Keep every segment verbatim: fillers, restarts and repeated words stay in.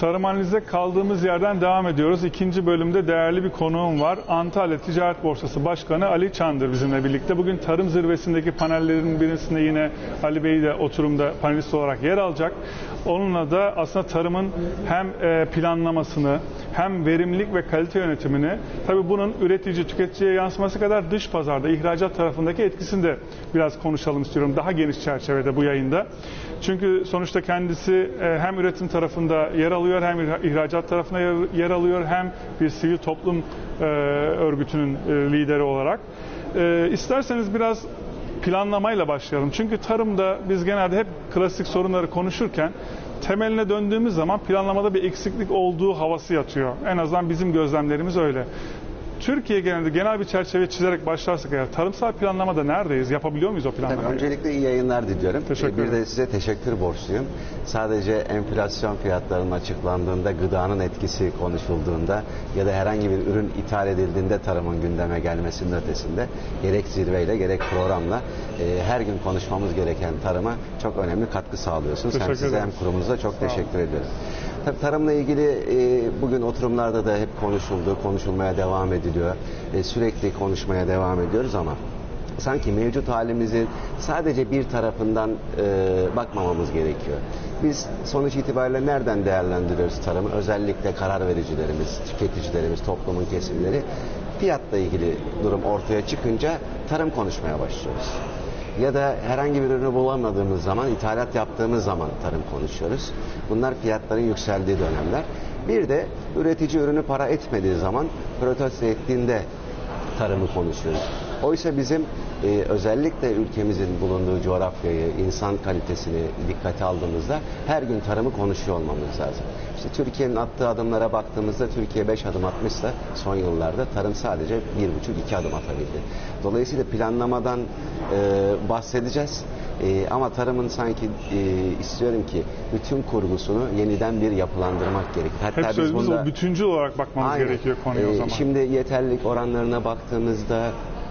Tarım Analiz'e kaldığımız yerden devam ediyoruz. İkinci bölümde değerli bir konuğum var. Antalya Ticaret Borsası Başkanı Ali Çandır bizimle birlikte. Bugün tarım zirvesindeki panellerin birisinde yine Ali Bey de oturumda panelist olarak yer alacak. Onunla da aslında tarımın hem planlamasını hem verimlilik ve kalite yönetimini, tabii bunun üretici, tüketiciye yansıması kadar dış pazarda, ihracat tarafındaki etkisini de biraz konuşalım istiyorum. Daha geniş çerçevede bu yayında. Çünkü sonuçta kendisi hem üretim tarafında yer alıyor, hem ihracat tarafında yer alıyor, hem bir sivil toplum örgütünün lideri olarak. İsterseniz biraz planlamayla başlayalım. Çünkü tarımda biz genelde hep klasik sorunları konuşurken temeline döndüğümüz zaman planlamada bir eksiklik olduğu havası yatıyor. En azından bizim gözlemlerimiz öyle. Türkiye genelinde genel bir çerçeve çizerek başlarsak eğer tarımsal planlamada neredeyiz? Yapabiliyor muyuz o planlamayı? Tabii, öncelikle iyi yayınlar diliyorum. Teşekkür bir de size teşekkür borçluyum. Sadece enflasyon fiyatlarının açıklandığında, gıdanın etkisi konuşulduğunda ya da herhangi bir ürün ithal edildiğinde tarımın gündeme gelmesinin ötesinde gerek zirveyle gerek programla e, her gün konuşmamız gereken tarıma çok önemli katkı sağlıyorsunuz. Hem size hem kurumunuza çok teşekkür ediyorum. Tabii tarımla ilgili e, bugün oturumlarda da hep konuşuldu, konuşulmaya devam ediliyor. E, sürekli konuşmaya devam ediyoruz ama sanki mevcut halimizin sadece bir tarafından e, bakmamamız gerekiyor. Biz sonuç itibariyle nereden değerlendiriyoruz tarımı? Özellikle karar vericilerimiz, tüketicilerimiz, toplumun kesimleri fiyatla ilgili durum ortaya çıkınca tarım konuşmaya başlıyoruz. Ya da herhangi bir ürünü bulamadığımız zaman, ithalat yaptığımız zaman tarım konuşuyoruz. Bunlar fiyatların yükseldiği dönemler. Bir de üretici ürünü para etmediği zaman, protesto ettiğinde tarımı konuşuyoruz. Oysa bizim e, özellikle ülkemizin bulunduğu coğrafyayı, insan kalitesini dikkate aldığımızda her gün tarımı konuşuyor olmamız lazım. İşte Türkiye'nin attığı adımlara baktığımızda Türkiye beş adım atmışsa son yıllarda tarım sadece bir buçuk iki adım atabildi. Dolayısıyla planlamadan e, bahsedeceğiz. E, ama tarımın sanki e, istiyorum ki bütün kurgusunu yeniden bir yapılandırmak gerekir. Hatta hep biz bunda, o bütüncül olarak bakmamız aynen, gerekiyor konuya e, o zaman. Şimdi yeterlilik oranlarına baktığımızda,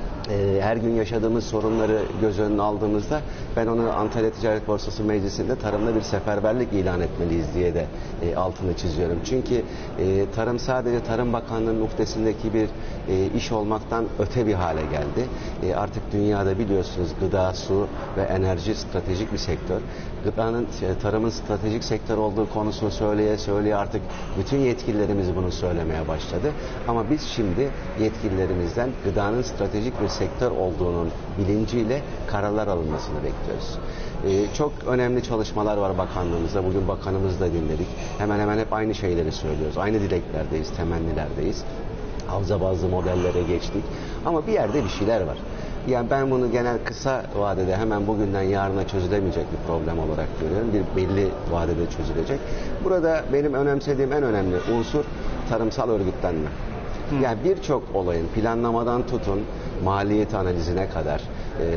her gün yaşadığımız sorunları göz önüne aldığımızda ben onu Antalya Ticaret Borsası Meclisi'nde tarımda bir seferberlik ilan etmeliyiz diye de e, altını çiziyorum. Çünkü e, tarım sadece Tarım Bakanlığı'nın muhtesindeki bir e, iş olmaktan öte bir hale geldi. E, artık dünyada biliyorsunuz gıda, su ve enerji stratejik bir sektör. Gıdanın, tarımın stratejik sektör olduğu konusunu söyleye söyleye artık bütün yetkililerimiz bunu söylemeye başladı. Ama biz şimdi yetkililerimizden gıdanın stratejik bir sektör olduğunun bilinciyle kararlar alınmasını bekliyoruz. Ee, çok önemli çalışmalar var bakanlığımızda. Bugün bakanımızı da dinledik. Hemen hemen hep aynı şeyleri söylüyoruz. Aynı dileklerdeyiz, temennilerdeyiz. Havza bazlı modellere geçtik. Ama bir yerde bir şeyler var. Yani ben bunu genel kısa vadede hemen bugünden yarına çözülemeyecek bir problem olarak görüyorum. Bir belli vadede çözülecek. Burada benim önemsediğim en önemli unsur tarımsal örgütlenme. Hı. Yani birçok olayın planlamadan tutun maliyet analizine kadar, e,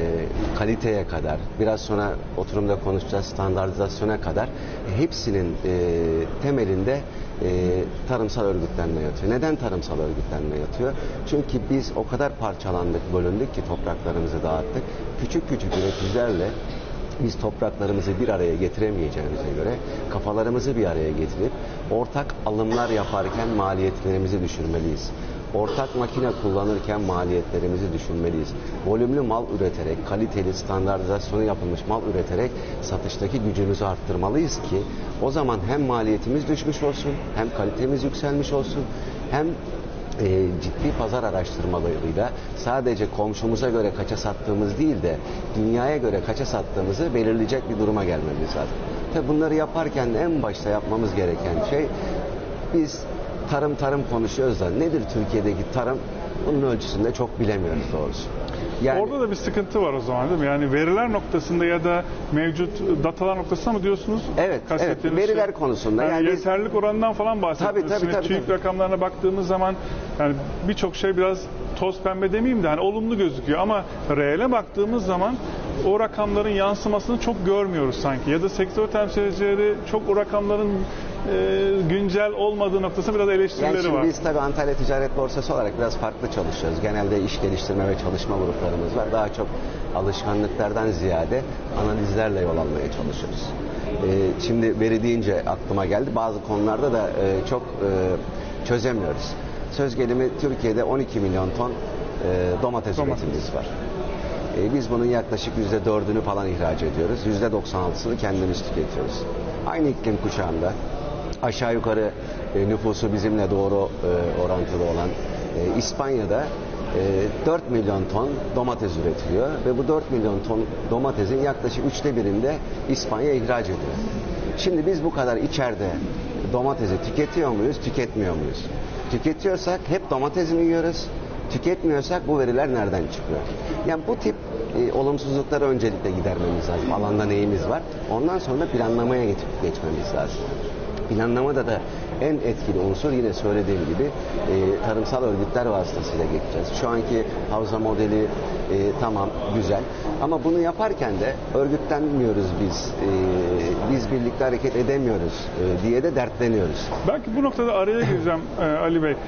kaliteye kadar, biraz sonra oturumda konuşacağız standartizasyona kadar e, hepsinin e, temelinde e, tarımsal örgütlenme yatıyor. Neden tarımsal örgütlenme yatıyor? Çünkü biz o kadar parçalandık, bölündük ki topraklarımızı dağıttık. Küçük küçük üreticilerle biz topraklarımızı bir araya getiremeyeceğimize göre kafalarımızı bir araya getirip ortak alımlar yaparken maliyetlerimizi düşürmeliyiz. Ortak makine kullanırken maliyetlerimizi düşünmeliyiz. Volümlü mal üreterek, kaliteli, standartizasyonu yapılmış mal üreterek satıştaki gücümüzü arttırmalıyız ki o zaman hem maliyetimiz düşmüş olsun, hem kalitemiz yükselmiş olsun, hem e, ciddi pazar araştırmalarıyla sadece komşumuza göre kaça sattığımız değil de dünyaya göre kaça sattığımızı belirleyecek bir duruma gelmemiz lazım. Tabii bunları yaparken en başta yapmamız gereken şey, biz tarım tarım konuşuyoruz da nedir Türkiye'deki tarım? Bunun ölçüsünde çok bilemiyoruz doğrusu. Yani, orada da bir sıkıntı var o zaman değil mi? Yani veriler noktasında ya da mevcut datalar noktasında mı diyorsunuz? Evet, evet veriler şey, konusunda. Yani, yani yeterlilik biz, oranından falan bahsediyoruz. Tabii, tabii, tabii, TÜİK tabii. rakamlarına baktığımız zaman yani birçok şey biraz toz pembe demeyeyim de hani olumlu gözüküyor ama reele baktığımız zaman o rakamların yansımasını çok görmüyoruz sanki. Ya da sektör temsilcileri çok o rakamların e, güncel olmadığı noktasında biraz eleştirileri yani şimdi var. Biz tabii Antalya Ticaret Borsası olarak biraz farklı çalışıyoruz. Genelde iş geliştirme ve çalışma gruplarımız var. Daha çok alışkanlıklardan ziyade analizlerle yol almaya çalışıyoruz. şimdi veri deyince aklıma geldi. Bazı konularda da e, çok e, çözemiyoruz. Söz gelimi Türkiye'de on iki milyon ton e, domates, Domates. üretimimiz var. E, biz bunun yaklaşık yüzde dördünü falan ihraç ediyoruz. yüzde doksan altısını kendimiz tüketiyoruz. Aynı iklim kuşağında aşağı yukarı e, nüfusu bizimle doğru e, orantılı olan e, İspanya'da e, dört milyon ton domates üretiliyor ve bu dört milyon ton domatesin yaklaşık üçte birinde İspanya ihraç ediyor. Şimdi biz bu kadar içeride domatesi tüketiyor muyuz, tüketmiyor muyuz? Tüketiyorsak hep domates mi yiyoruz? Tüketmiyorsak bu veriler nereden çıkıyor? Yani bu tip e, olumsuzlukları öncelikle gidermemiz lazım. Alanda neyimiz var? Ondan sonra planlamaya geç, geçmemiz lazım. Planlamada da en etkili unsur yine söylediğim gibi e, tarımsal örgütler vasıtasıyla geçeceğiz. Şu anki havza modeli e, tamam güzel ama bunu yaparken de örgütlenmiyoruz biz, e, biz birlikte hareket edemiyoruz e, diye de dertleniyoruz. Belki bu noktada araya gireceğim e, Ali Bey.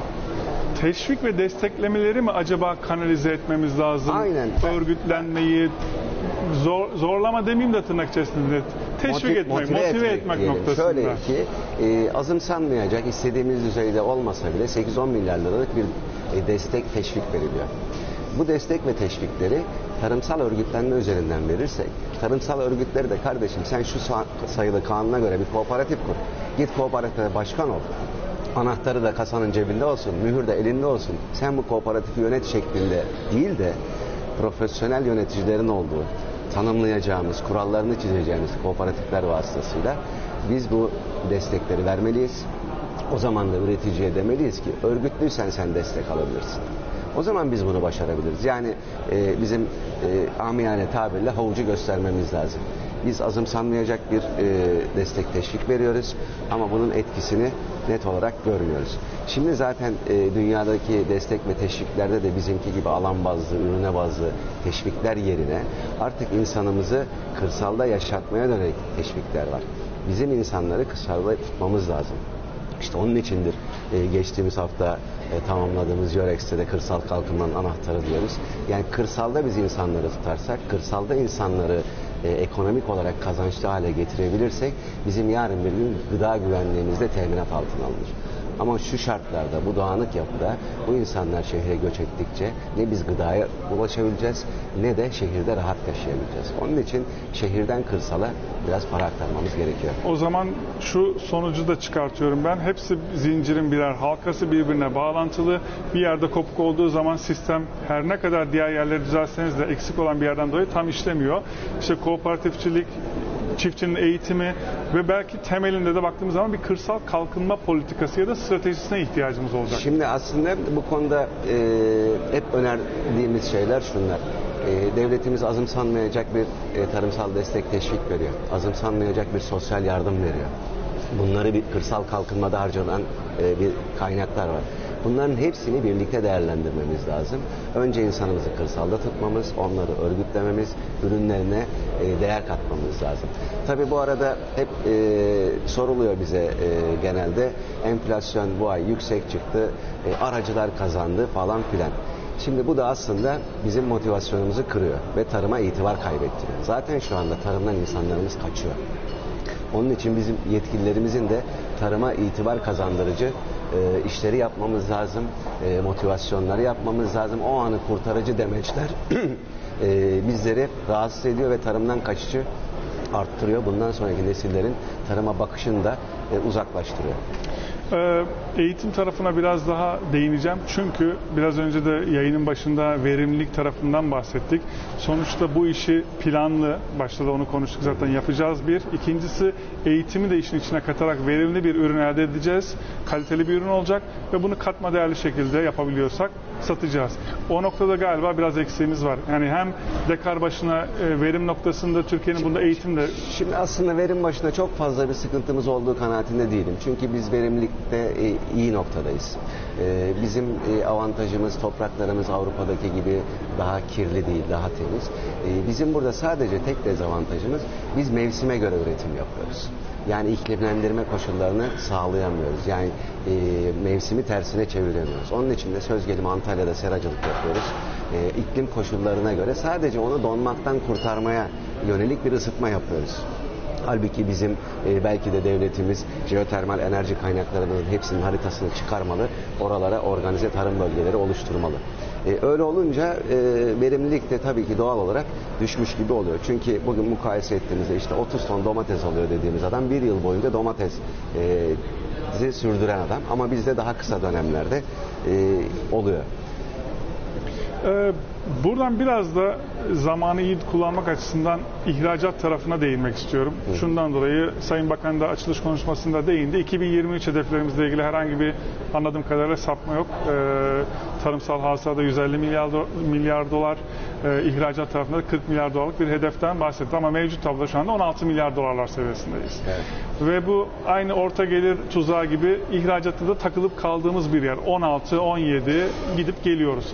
Teşvik ve desteklemeleri mi acaba kanalize etmemiz lazım? Aynen. Örgütlenmeyi, zor, zorlama demeyeyim de tırnak içerisinde. Teşvik Motiv, etmek, motive, motive etmek, etmek etmek noktasında. Şöyle ki e, azımsanmayacak, istediğimiz düzeyde olmasa bile sekiz on milyar liralık bir e, destek, teşvik veriliyor. Bu destek ve teşvikleri tarımsal örgütlenme üzerinden verirsek, tarımsal örgütleri de kardeşim sen şu sayılı kanuna göre bir kooperatif kur, git kooperatifte başkan ol, anahtarı da kasanın cebinde olsun, mühür de elinde olsun, sen bu kooperatifi yönet şeklinde değil de profesyonel yöneticilerin olduğu, tanımlayacağımız, kurallarını çizeceğimiz kooperatifler vasıtasıyla biz bu destekleri vermeliyiz. O zaman da üreticiye demeliyiz ki örgütlüysen sen destek alabilirsin. O zaman biz bunu başarabiliriz. Yani e, bizim e, amiyane tabirle havucu göstermemiz lazım. Biz azımsanmayacak bir e, destek teşvik veriyoruz ama bunun etkisini net olarak görmüyoruz. Şimdi zaten e, dünyadaki destek ve teşviklerde de bizimki gibi alan bazlı, ürüne bazlı teşvikler yerine artık insanımızı kırsalda yaşatmaya dönelik teşvikler var. Bizim insanları kırsalda tutmamız lazım. İşte onun içindir e, geçtiğimiz hafta e, tamamladığımız Eurex'te de kırsal kalkınmanın anahtarı diyoruz. Yani kırsalda biz insanları tutarsak, kırsalda insanları e, ekonomik olarak kazançlı hale getirebilirsek bizim yarın bir gün gıda güvenliğimiz de teminat altına alınır. Ama şu şartlarda, bu dağınık yapıda bu insanlar şehre göç ettikçe ne biz gıdaya ulaşabileceğiz ne de şehirde rahat yaşayabileceğiz. Onun için şehirden kırsala biraz para aktarmamız gerekiyor. O zaman şu sonucu da çıkartıyorum ben. Hepsi zincirin birer halkası, birbirine bağlantılı. Bir yerde kopuk olduğu zaman sistem her ne kadar diğer yerleri düzelseniz de eksik olan bir yerden dolayı tam işlemiyor. İşte kooperatifçilik, çiftçinin eğitimi ve belki temelinde de baktığımız zaman bir kırsal kalkınma politikası ya da stratejisine ihtiyacımız olacak. Şimdi aslında bu konuda e, hep önerdiğimiz şeyler şunlar. E, devletimiz azımsanmayacak bir e, tarımsal destek teşvik veriyor. Azımsanmayacak bir sosyal yardım veriyor. Bunları bir kırsal kalkınmada harcanan e, bir kaynaklar var. Bunların hepsini birlikte değerlendirmemiz lazım. Önce insanımızı kırsalda tutmamız, onları örgütlememiz, ürünlerine e, değer katmamız lazım. Tabii bu arada hep e, soruluyor bize e, genelde enflasyon bu ay yüksek çıktı, e, aracılar kazandı falan filan. Şimdi bu da aslında bizim motivasyonumuzu kırıyor ve tarıma itibar kaybettiriyor. Zaten şu anda tarımdan insanlarımız kaçıyor. Onun için bizim yetkililerimizin de tarıma itibar kazandırıcı e, işleri yapmamız lazım, e, motivasyonları yapmamız lazım. O anı kurtarıcı demeçler e, bizleri rahatsız ediyor ve tarımdan kaçışı arttırıyor. Bundan sonraki nesillerin tarıma bakışını da e, uzaklaştırıyor. Eğitim tarafına biraz daha değineceğim. Çünkü biraz önce de yayının başında verimlilik tarafından bahsettik. Sonuçta bu işi planlı, başta da onu konuştuk zaten, yapacağız bir. İkincisi eğitimi de işin içine katarak verimli bir ürün elde edeceğiz. Kaliteli bir ürün olacak ve bunu katma değerli şekilde yapabiliyorsak satacağız. O noktada galiba biraz eksiğimiz var. Yani hem dekar başına verim noktasında Türkiye'nin bunda eğitimde... Şimdi aslında verim başına çok fazla bir sıkıntımız olduğu kanaatinde değilim. Çünkü biz verimlilikte iyi noktadayız. Bizim avantajımız, topraklarımız Avrupa'daki gibi daha kirli değil, daha temiz. Bizim burada sadece tek dezavantajımız, biz mevsime göre üretim yapıyoruz. Yani iklimlendirme koşullarını sağlayamıyoruz. Yani e, mevsimi tersine çeviremiyoruz. Onun için de söz gelimi Antalya'da seracılık yapıyoruz. E, iklim koşullarına göre sadece onu donmaktan kurtarmaya yönelik bir ısıtma yapıyoruz. Halbuki bizim e, belki de devletimiz jeotermal enerji kaynaklarının hepsinin haritasını çıkarmalı, oralara organize tarım bölgeleri oluşturmalı. E, öyle olunca e, verimlilik de tabii ki doğal olarak düşmüş gibi oluyor. Çünkü bugün mukayese ettiğimizde işte otuz ton domates alıyor dediğimiz adam bir yıl boyunca domates e, sürdüren adam, ama bizde daha kısa dönemlerde e, oluyor. Ee, buradan biraz da zamanı iyi kullanmak açısından ihracat tarafına değinmek istiyorum. Hı. Şundan dolayı Sayın Bakan da açılış konuşmasında değindi. iki bin yirmi üç hedeflerimizle ilgili herhangi bir anladığım kadarıyla sapma yok. Ee, tarımsal hasılada yüz elli milyar, do milyar dolar, e, ihracat tarafında da kırk milyar dolarlık bir hedeften bahsetti. Ama mevcut tablo şu anda on altı milyar dolarlar seviyesindeyiz. Evet. Ve bu aynı orta gelir tuzağı gibi ihracatta da takılıp kaldığımız bir yer. on altı on yedi gidip geliyoruz.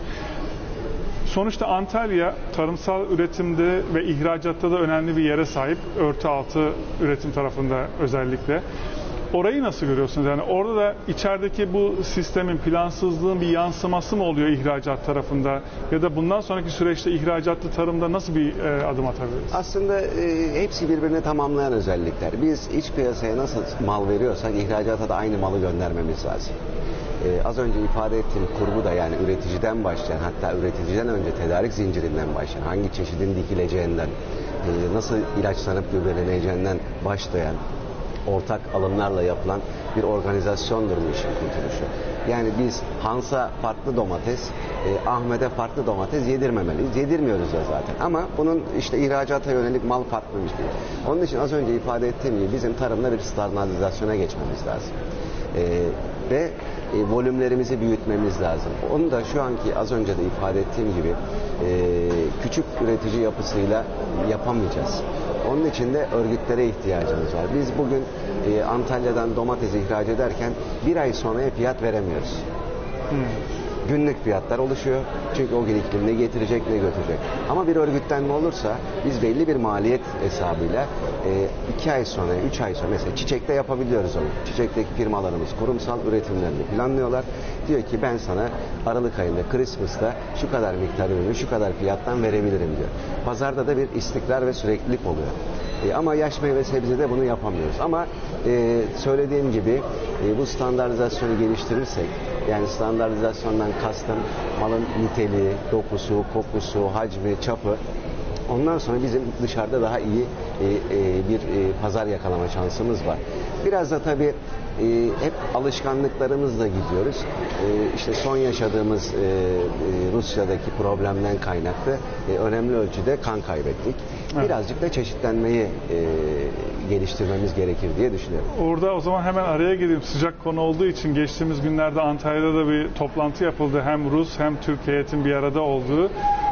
Sonuçta Antalya tarımsal üretimde ve ihracatta da önemli bir yere sahip. Örtü altı üretim tarafında özellikle. Orayı nasıl görüyorsunuz? Yani orada da içerideki bu sistemin, plansızlığın bir yansıması mı oluyor ihracat tarafında? Ya da bundan sonraki süreçte ihracatlı tarımda nasıl bir e, adım atabiliriz? Aslında e, hepsi birbirini tamamlayan özellikler. Biz iç piyasaya nasıl mal veriyorsak ihracata da aynı malı göndermemiz lazım. Ee, az önce ifade ettiğim kurgu da, yani üreticiden başlayan, hatta üreticiden önce tedarik zincirinden başlayan, hangi çeşidin dikileceğinden, e, nasıl ilaçlanıp gübreleneceğinden başlayan ortak alımlarla yapılan bir organizasyondur bu işin kurtuluşu. Yani biz Hans'a farklı domates, e, Ahmet'e farklı domates yedirmemeliyiz. Yedirmiyoruz da zaten. Ama bunun işte ihracata yönelik mal farklıymış değil. Onun için az önce ifade ettiğim gibi bizim tarımda bir standartizasyona geçmemiz lazım. E, ve e, volümlerimizi büyütmemiz lazım. Onu da şu anki az önce de ifade ettiğim gibi e, küçük üretici yapısıyla yapamayacağız. Onun için de örgütlere ihtiyacımız var. Biz bugün e, Antalya'dan domates ihraç ederken bir ay sonraya fiyat veremiyoruz. Hmm. Günlük fiyatlar oluşuyor. Çünkü o gün iklim ne getirecek ne götürecek. Ama bir örgütlenme olursa biz belli bir maliyet hesabıyla e, iki ay sonra, üç ay sonra mesela çiçekte yapabiliyoruz onu. Çiçekteki firmalarımız kurumsal üretimlerini planlıyorlar. Diyor ki ben sana Aralık ayında, Christmas'ta şu kadar miktar ürünü şu kadar fiyattan verebilirim diyor. Pazarda da bir istikrar ve süreklilik oluyor. E, ama yaş meyve sebzede bunu yapamıyoruz. Ama e, söylediğim gibi e, bu standartizasyonu geliştirirsek, yani standartizasyondan kastım malın niteliği, dokusu, kokusu, hacmi, çapı. Ondan sonra bizim dışarıda daha iyi e, e, bir e, pazar yakalama şansımız var. Biraz da tabii e, hep alışkanlıklarımızla gidiyoruz. E, işte son yaşadığımız e, e, Rusya'daki problemden kaynaklı e, önemli ölçüde kan kaybettik. Evet. Birazcık da çeşitlenmeyi e, geliştirmemiz gerekir diye düşünüyorum. Orada o zaman hemen araya gireyim. Sıcak konu olduğu için geçtiğimiz günlerde Antalya'da da bir toplantı yapıldı. Hem Rus hem Türk heyetin bir arada olduğu.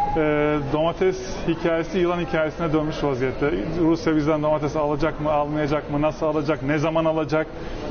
E, domates hikayesi yılan hikayesine dönmüş vaziyette. Rusya bizden domates alacak mı, almayacak mı, nasıl alacak, ne zaman alacak?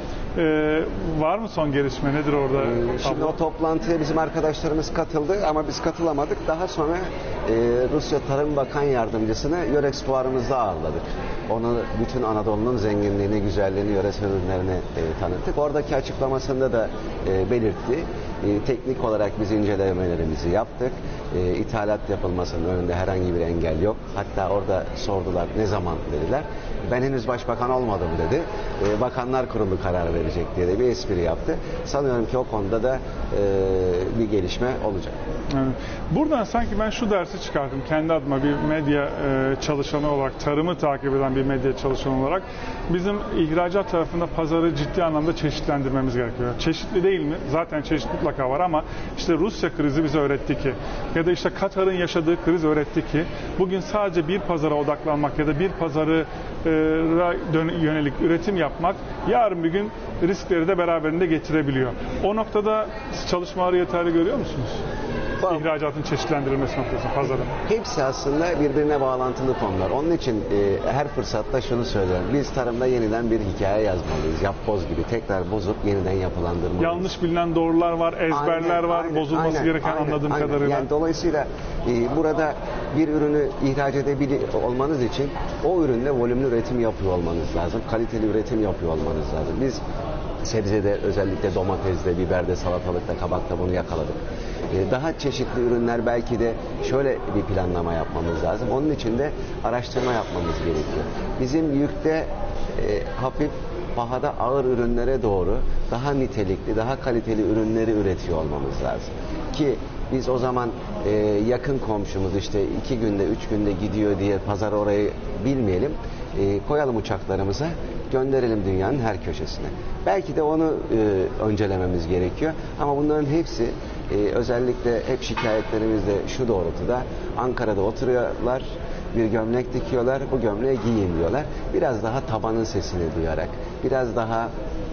Ee, var mı son gelişme? Nedir orada? Ee, şimdi o toplantıya bizim arkadaşlarımız katıldı ama biz katılamadık. Daha sonra e, Rusya Tarım Bakan Yardımcısını Yörex fuarımızda ağırladık. Onu bütün Anadolu'nun zenginliğini, güzelliğini, yöresel ürünlerini e, tanıttık. Oradaki açıklamasında da e, belirtti. E, teknik olarak biz incelemelerimizi yaptık. E, ithalat yapılmasının önünde herhangi bir engel yok. Hatta orada sordular ne zaman dediler. Ben henüz başbakan olmadım dedi. E, Bakanlar Kurulu karar verecek diye de bir espri yaptı. Sanıyorum ki o konuda da e, bir gelişme olacak. Evet. Buradan sanki ben şu dersi çıkardım kendi adıma bir medya e, çalışanı olarak, tarımı takip eden bir medya çalışanı olarak. Bizim ihracat tarafında pazarı ciddi anlamda çeşitlendirmemiz gerekiyor. Çeşitli değil mi? Zaten çeşit mutlaka var ama işte Rusya krizi bize öğretti ki, ya da işte Katar'ın yaşadığı kriz öğretti ki bugün sadece bir pazara odaklanmak ya da bir pazarı e, yönelik üretim yapmak yarın bir gün riskleri de beraberinde getirebiliyor. O noktada çalışmaları yeterli görüyor musunuz? İhracatın çeşitlendirilmesi noktasında pazarın. Hepsi aslında birbirine bağlantılı konular. Onun için e, her fırsatta şunu söylüyorum. Biz tarımda yeniden bir hikaye yazmalıyız. Yapboz gibi tekrar bozup yeniden yapılandırmalıyız. Yanlış bilinen doğrular var, ezberler aynen, var, aynen, bozulması aynen, gereken aynen, anladığım aynen. kadarıyla. Yani dolayısıyla e, burada bir ürünü ihraç edebilir olmanız için o ürünle volümlü üretim yapıyor olmanız lazım. Kaliteli üretim yapıyor olmanız lazım. Biz Sebzede özellikle domatesde, biberde, salatalıkta, kabakta bunu yakaladık. Ee, daha çeşitli ürünler belki de şöyle bir planlama yapmamız lazım. Onun için de araştırma yapmamız gerekiyor. Bizim yükte e, hafif, pahada ağır ürünlere doğru daha nitelikli, daha kaliteli ürünleri üretiyor olmamız lazım. Ki biz o zaman e, yakın komşumuz işte iki günde, üç günde gidiyor diye pazar orayı bilmeyelim. E, koyalım uçaklarımıza, gönderelim dünyanın her köşesine. Belki de onu e, öncelememiz gerekiyor. Ama bunların hepsi e, özellikle hep şikayetlerimizde şu doğrultuda: Ankara'da oturuyorlar, bir gömlek dikiyorlar, bu gömleği giyin diyorlar. Biraz daha tabanın sesini duyarak, biraz daha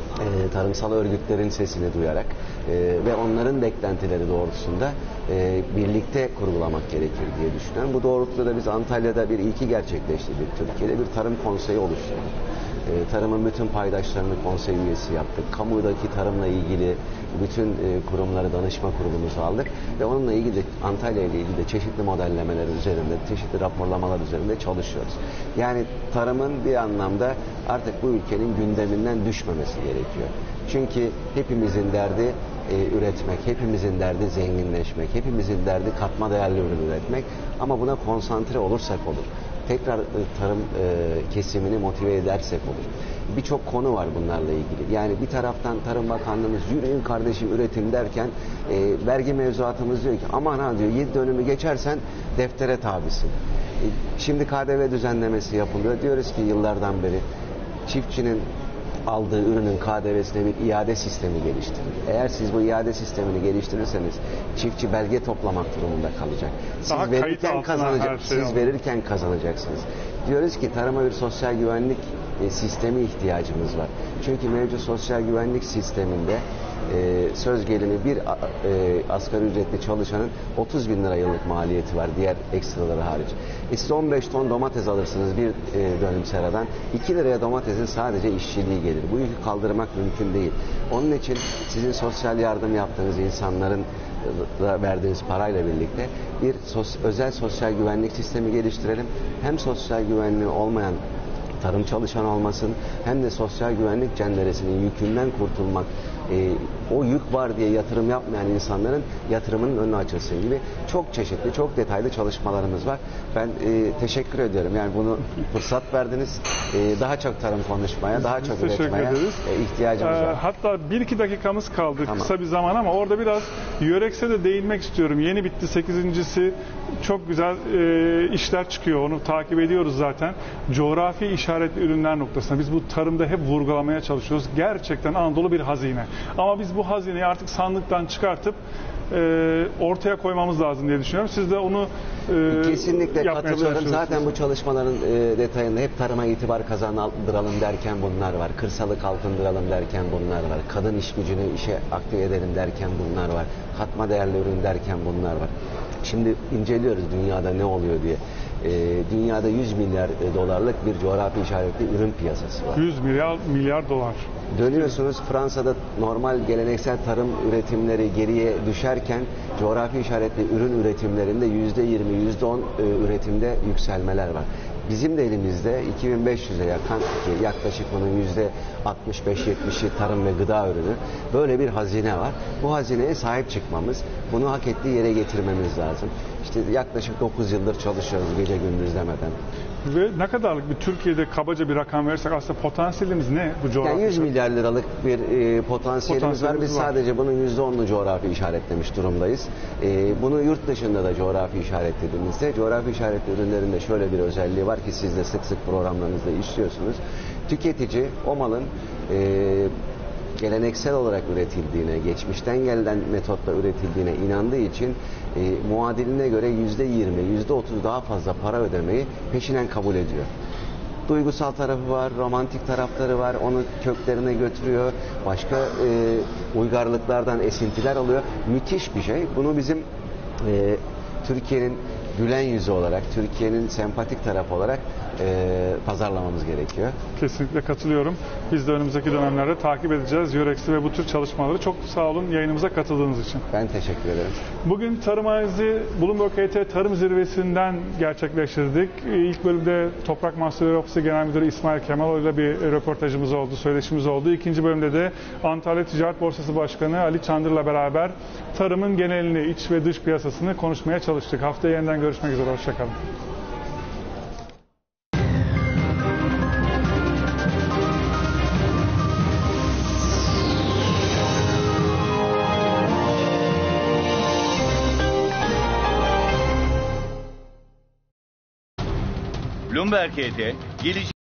e, tarımsal örgütlerin sesini duyarak e, ve onların beklentileri doğrultusunda e, birlikte kurgulamak gerekir diye düşünüyorum. Bu doğrultuda da biz Antalya'da bir ilki gerçekleştirdik. Türkiye'de bir tarım konseyi oluşturduk. E, tarımın bütün paydaşlarını konsey üyesi yaptık. Kamudaki tarımla ilgili bütün e, kurumları danışma kurulumuza aldık ve onunla ilgili Antalya ile ilgili de çeşitli modellemeler üzerinde, çeşitli raporlamalar üzerinde çalışıyoruz. Yani tarımın bir anlamda artık bu ülkenin gündeminden düşmemesi gerekiyor. Çünkü hepimizin derdi e, üretmek, hepimizin derdi zenginleşmek, hepimizin derdi katma değerli ürün üretmek. Ama buna konsantre olursak olur. Tekrar tarım e, kesimini motive edersek olur. Birçok konu var bunlarla ilgili. Yani bir taraftan Tarım Bakanlığımız yürüyün kardeşim üretin derken e, vergi mevzuatımız diyor ki aman ha diyor yedi dönümü geçersen deftere tabisin. E, şimdi K D V düzenlemesi yapılıyor. Diyoruz ki yıllardan beri çiftçinin aldığı ürünün K D V'sine bir iade sistemi geliştirin. Eğer siz bu iade sistemini geliştirirseniz çiftçi belge toplamak durumunda kalacak. Siz Daha verirken kazanacak, şey siz verirken kazanacaksınız. Diyoruz ki tarıma bir sosyal güvenlik e, sistemi ihtiyacımız var. Çünkü mevcut sosyal güvenlik sisteminde e, söz gelimi bir e, asgari ücretli çalışanın otuz bin lira yıllık maliyeti var diğer ekstraları hariç. E siz on beş ton domates alırsınız bir e, dönüm seradan. iki liraya domatesin sadece işçiliği gelir. Bu yükü kaldırmak mümkün değil. Onun için sizin sosyal yardım yaptığınız insanların da verdiğiniz parayla birlikte bir sos, özel sosyal güvenlik sistemi geliştirelim. Hem sosyal güvenliği olmayan tarım çalışan olmasın, hem de sosyal güvenlik cenderesinin yükünden kurtulmak, e, o yük var diye yatırım yapmayan insanların yatırımının önü açılsın gibi çok çeşitli, çok detaylı çalışmalarımız var. Ben e, teşekkür ediyorum. Yani bunu fırsat verdiniz. E, daha çok tarım konuşmaya, daha çok üretmeye e, ihtiyacımız ee, var. Hatta bir iki dakikamız kaldı, tamam. Kısa bir zaman, ama orada biraz Yörex'e de değinmek istiyorum. Yeni bitti sekizincisi. Çok güzel e, işler çıkıyor. Onu takip ediyoruz zaten. Coğrafi işaretli ürünler noktasında biz bu tarımda hep vurgulamaya çalışıyoruz. Gerçekten Anadolu bir hazine. Ama biz bu hazineyi artık sandıktan çıkartıp e, ortaya koymamız lazım diye düşünüyorum. Siz de onu e, kesinlikle katılıyorum. Zaten bu çalışmaların e, detayında hep tarıma itibar kazandıralım derken bunlar var. Kırsalı kalkındıralım derken bunlar var. Kadın iş gücünü işe aktive edelim derken bunlar var. Katma değerli ürün derken bunlar var. Şimdi inceliyoruz dünyada ne oluyor diye. E, dünyada yüz milyar dolarlık bir coğrafi işaretli ürün piyasası var. yüz milyar milyar dolar. Dönüyorsunuz Fransa'da normal geleneksel tarım üretimleri geriye düşerken coğrafi işaretli ürün üretimlerinde yüzde yirmi, yüzde on üretimde yükselmeler var. Bizim de elimizde iki bin beş yüze yakın ki yaklaşık bunun yüzde altmış beş yetmişi tarım ve gıda ürünü. Böyle bir hazine var. Bu hazineye sahip çıkmamız, bunu hak ettiği yere getirmemiz lazım. İşte yaklaşık dokuz yıldır çalışıyoruz gece gündüz demeden. Ve ne kadarlık bir Türkiye'de kabaca bir rakam verirsek aslında potansiyelimiz ne bu coğrafi? Yani yüz milyar liralık bir e, potansiyelimiz var. Biz var. sadece bunun yüzde onunu coğrafi işaretlemiş durumdayız. E, bunu yurt dışında da coğrafi işaretlediğimizde, coğrafi işaretli ürünlerin de şöyle bir özelliği var ki siz de sık sık programlarınızda işliyorsunuz. Tüketici o malın e, geleneksel olarak üretildiğine, geçmişten gelen metotla üretildiğine inandığı için e, muadiline göre yüzde yirmi, yüzde otuz daha fazla para ödemeyi peşinen kabul ediyor. Duygusal tarafı var, romantik tarafları var, onu köklerine götürüyor, başka e, uygarlıklardan esintiler alıyor. Müthiş bir şey. Bunu bizim e, Türkiye'nin gülen yüzü olarak, Türkiye'nin sempatik tarafı olarak e, pazarlamamız gerekiyor. Kesinlikle katılıyorum. Biz de önümüzdeki dönemlerde takip edeceğiz Eurex'i ve bu tür çalışmaları. Çok sağ olun yayınımıza katıldığınız için. Ben teşekkür ederim. Bugün tarım analizi Bloomberg H T Tarım Zirvesi'nden gerçekleştirdik. İlk bölümde Toprak Mahsulleri Ofisi Genel Müdürü İsmail Kemaloğlu ile bir röportajımız oldu, söyleşimiz oldu. İkinci bölümde de Antalya Ticaret Borsası Başkanı Ali Çandır'la beraber tarımın genelini, iç ve dış piyasasını konuşmaya çalıştık. Haftaya yeniden görüşmek üzere. Hoşçakalın. Bloomberg H T, geleceği